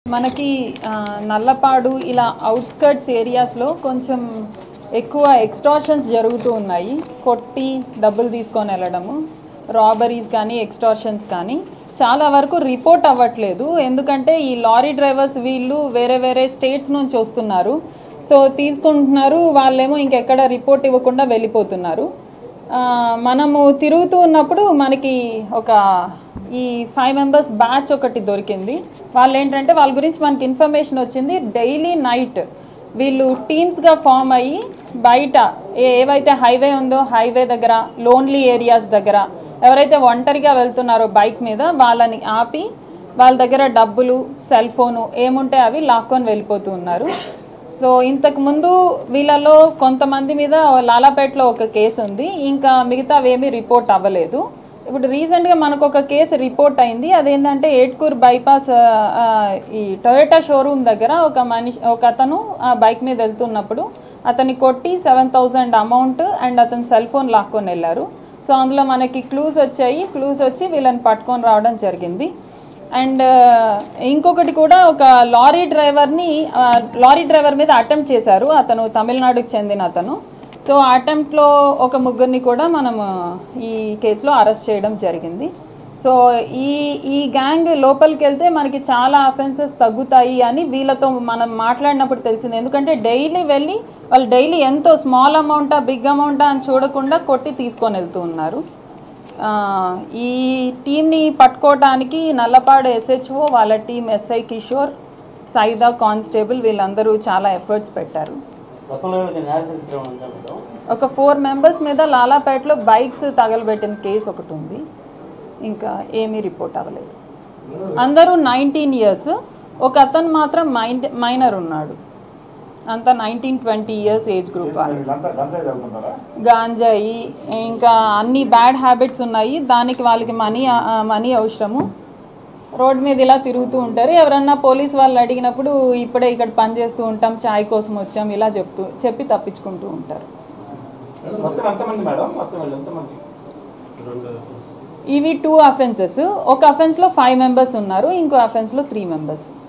మనకి నల్లపాడు ఇలా అవుట్స్కర్ట్స్ ఏరియాస్లో కొంచెం ఎక్కువ ఎక్స్టార్షన్స్ జరుగుతూ ఉన్నాయి. కొట్టి డబ్బులు తీసుకొని వెళ్ళడము, రాబరీస్ కానీ ఎక్స్టార్షన్స్ కానీ చాలా వరకు రిపోర్ట్ అవ్వట్లేదు. ఎందుకంటే ఈ లారీ డ్రైవర్స్ వీళ్ళు వేరే వేరే స్టేట్స్ నుంచి వస్తున్నారు. సో తీసుకుంటున్నారు, వాళ్ళేమో ఇంకెక్కడ రిపోర్ట్ ఇవ్వకుండా వెళ్ళిపోతున్నారు. మనము తిరుగుతూ ఉన్నప్పుడు మనకి ఒక ఈ 5 మెంబర్స్ బ్యాచ్ ఒకటి దొరికింది. వాళ్ళు ఏంటంటే వాళ్ళ గురించి మనకి ఇన్ఫర్మేషన్ వచ్చింది. డైలీ నైట్ వీళ్ళు టీమ్స్గా ఫామ్ అయ్యి బయట ఏవైతే హైవే ఉందో హైవే దగ్గర, లోన్లీ ఏరియాస్ దగ్గర ఎవరైతే ఒంటరిగా వెళ్తున్నారో బైక్ మీద వాళ్ళని ఆపి వాళ్ళ దగ్గర డబ్బులు, సెల్ ఫోను ఏముంటే అవి లాక్కొని వెళ్ళిపోతూ ఉన్నారు. సో ఇంతకుముందు వీళ్ళలో కొంతమంది మీద లాలాపేటలో ఒక కేసు ఉంది, ఇంకా మిగతావేమీ రిపోర్ట్ అవ్వలేదు. ఇప్పుడు రీసెంట్గా మనకు ఒక కేసు రిపోర్ట్ అయింది. అదేంటంటే ఏట్కూర్ బైపాస్ ఈ టొయోటా షోరూమ్ దగ్గర ఒక అతను బైక్ మీద వెళ్తున్నప్పుడు అతన్ని కొట్టి 7,000 అమౌంట్ అండ్ అతని సెల్ ఫోన్ లాక్కొని వెళ్ళారు. సో అందులో మనకి క్లూస్ వచ్చి వీళ్ళని పట్టుకొని రావడం జరిగింది. అండ్ ఇంకొకటి కూడా ఒక లారీ డ్రైవర్ మీద అటెంప్ట్ చేశారు. అతను తమిళనాడుకి చెందిన అతను. సో అటెంప్ట్లో ఒక ముగ్గురిని కూడా మనము ఈ కేసులో అరెస్ట్ చేయడం జరిగింది. సో ఈ గ్యాంగ్ లోపలికి వెళ్తే మనకి చాలా అఫెన్సెస్ తగ్గుతాయి అని వీళ్ళతో మనం మాట్లాడినప్పుడు తెలిసింది. ఎందుకంటే డైలీ వెళ్ళి వాళ్ళు డైలీ ఎంతో స్మాల్ అమౌంటా బిగ్ అమౌంటా అని చూడకుండా కొట్టి తీసుకొని వెళ్తూ ఉన్నారు. ఈ టీంని పట్టుకోవడానికి నల్లపాడు SHO, వాళ్ళ team SI Kishore, Saida constable వీళ్ళందరూ చాలా ఎఫర్ట్స్ పెట్టారు. ఒక 4 మెంబర్స్ మీద లాలాపేటలో బైక్స్ తగలబెట్టిన కేసు ఒకటి ఉంది. ఇంకా ఏమీ రిపోర్ట్ అవ్వలేదు. అందరూ 19 ఇయర్స్, ఒక అతను మాత్రం మైనర్ ఉన్నాడు. అంతా 19-20 ఇయర్స్ ఏజ్ గ్రూప్. గాంజాయి ఇంకా అన్ని బ్యాడ్ హ్యాబిట్స్ ఉన్నాయి. దానికి వాళ్ళకి మనీ అవసరము. రోడ్ మీద ఇలా తిరుగుతూ ఉంటారు. ఎవరన్నా పోలీస్ వాళ్ళు అడిగినప్పుడు ఇప్పుడే ఇక్కడ పని చేస్తూ ఉంటాం, ఛాయ్ కోసం వచ్చాం ఇలా చెప్పి తప్పించుకుంటూ ఉంటారు. ఇవి 2 అఫెన్సెస్. ఒక అఫెన్స్లో 5 మెంబర్స్ ఉన్నారు, ఇంకో అఫెన్స్లో 3 మెంబర్స్.